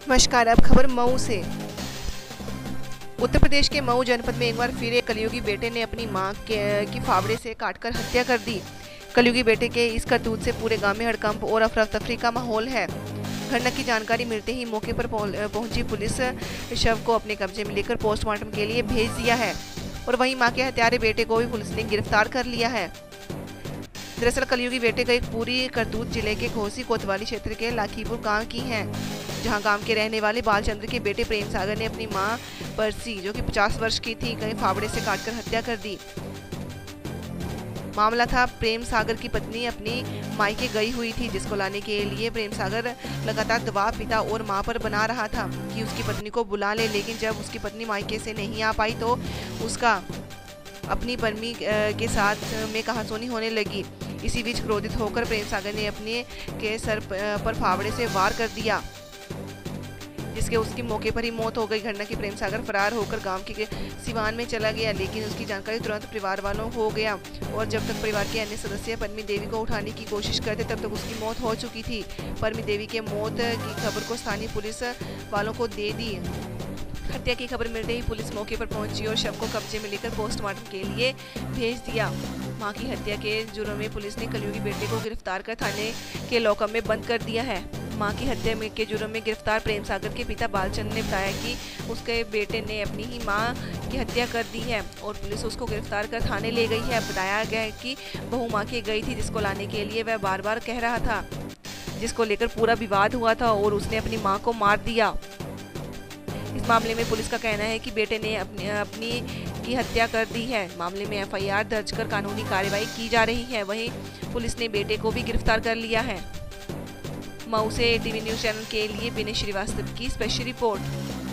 नमस्कार। अब खबर मऊ से। उत्तर प्रदेश के मऊ जनपद में एक बार फिर एक कलयुगी बेटे ने अपनी मां की फावड़े से काटकर हत्या कर दी। कलयुगी बेटे के इस करतूत से पूरे गांव में हड़कंप और अफरा तफरी का माहौल है। घटना की जानकारी मिलते ही मौके पर पहुंची पुलिस शव को अपने कब्जे में लेकर पोस्टमार्टम के लिए भेज दिया है और वहीं मां के हत्यारे बेटे को भी पुलिस ने गिरफ्तार कर लिया है। दरअसल कलयुगी बेटे का एक पूरी करतूत जिले के घोसी कोतवाली क्षेत्र के लाखीपुर गांव की है, जहां गांव के रहने वाले बालचंद्र के बेटे प्रेम सागर ने अपनी मां परसी, जो कि 50 वर्ष की थी, कहीं फावड़े से काटकर हत्या कर दी। मामला था, प्रेम सागर की पत्नी अपनी मायके गई हुई थी, जिसको लाने के लिए प्रेम सागर लगातार दबाव पिता और मां पर बना रहा था कि उसकी पत्नी को बुला ले। लेकिन जब उसकी पत्नी मायके से नहीं आ पाई तो उसका अपनी पत्नी के साथ में कहासुनी होने लगी। इसी बीच क्रोधित होकर प्रेम सागर ने अपने के सर पर फावड़े से वार कर दिया, जिसके उसकी मौके पर ही मौत हो गई। घटना की प्रेम सागर फरार होकर गांव के सिवान में चला गया, लेकिन उसकी जानकारी तुरंत परिवार वालों को हो गया और जब तक परिवार के अन्य सदस्य परमी देवी को उठाने की कोशिश करते तब तक उसकी मौत हो चुकी थी। परमी देवी के मौत की खबर को स्थानीय पुलिस वालों को दे दी। हत्या की खबर मिलते ही पुलिस मौके पर पहुंची और शव को कब्जे में लेकर पोस्टमार्टम के लिए भेज दिया। मां की हत्या के जुर्म में पुलिस ने कलयुगी बेटे को गिरफ्तार कर थाने के लॉकअप में बंद कर दिया है। मां की हत्या के जुर्म में गिरफ्तार प्रेम सागर के पिता बालचंद ने बताया कि उसके बेटे ने अपनी ही मां की हत्या कर दी है और पुलिस उसको गिरफ्तार कर थाने ले गई है। बताया गया है कि बहू मां के गई थी, जिसको लाने के लिए वह बार बार कह रहा था, जिसको लेकर पूरा विवाद हुआ था और उसने अपनी मां को मार दिया। इस मामले में पुलिस का कहना है कि बेटे ने अपनी की हत्या कर दी है। मामले में एफआईआर दर्ज कर कानूनी कार्रवाई की जा रही है। वहीं पुलिस ने बेटे को भी गिरफ्तार कर लिया है। मऊ से एटीवी न्यूज चैनल के लिए विनय श्रीवास्तव की स्पेशल रिपोर्ट।